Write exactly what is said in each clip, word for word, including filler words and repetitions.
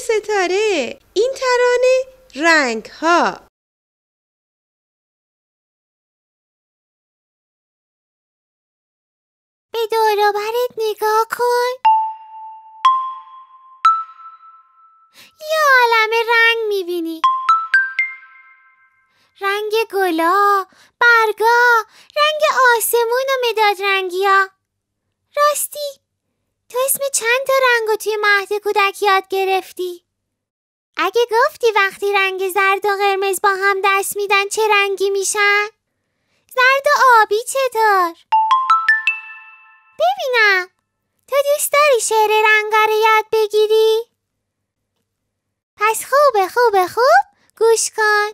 ستاره. این ترانه رنگ ها. به دور و برت نگاه کن. یه عالمه رنگ میبینی. رنگ گلا، برگا، رنگ آسمون و مداد رنگی ها. راستی تو اسم چند تا رنگو توی مهد کودک یاد گرفتی؟ اگه گفتی وقتی رنگ زرد و قرمز با هم دست میدن چه رنگی میشن؟ زرد و آبی چطور؟ ببینم تو دوست داری شعر رنگا رو یاد بگیری؟ پس خوبه خوبه خوب گوش کن.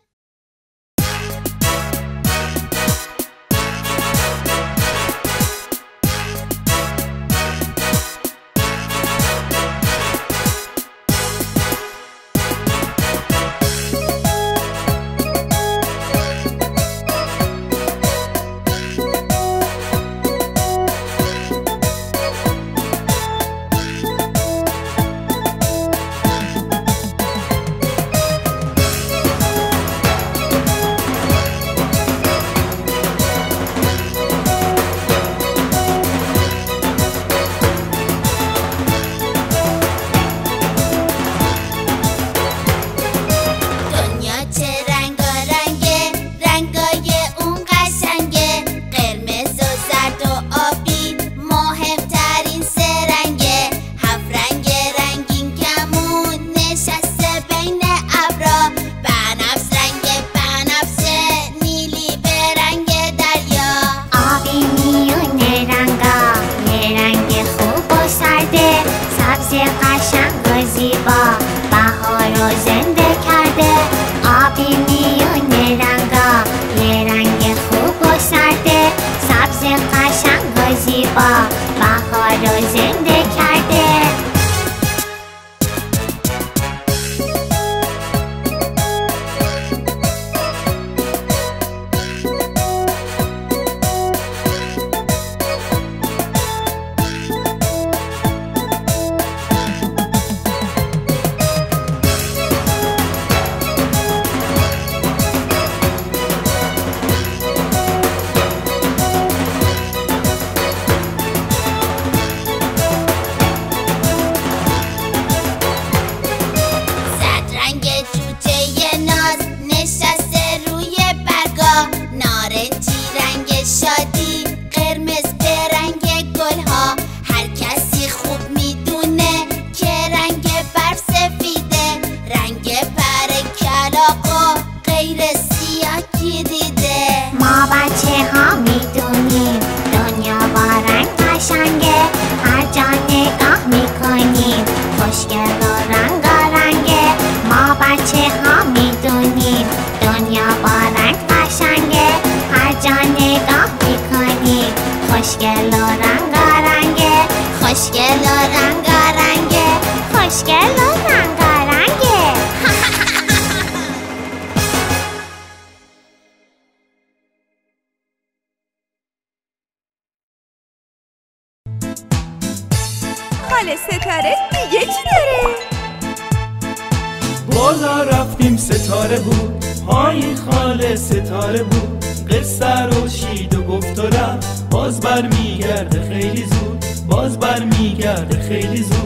خاله ستاره دیگه چی داره؟ بالا رفتیم ستاره بود، پای خاله ستاره بود. قصه رو شید و گفت و رفت، باز بر میگرده خیلی زود، باز بر میگرده خیلی زود.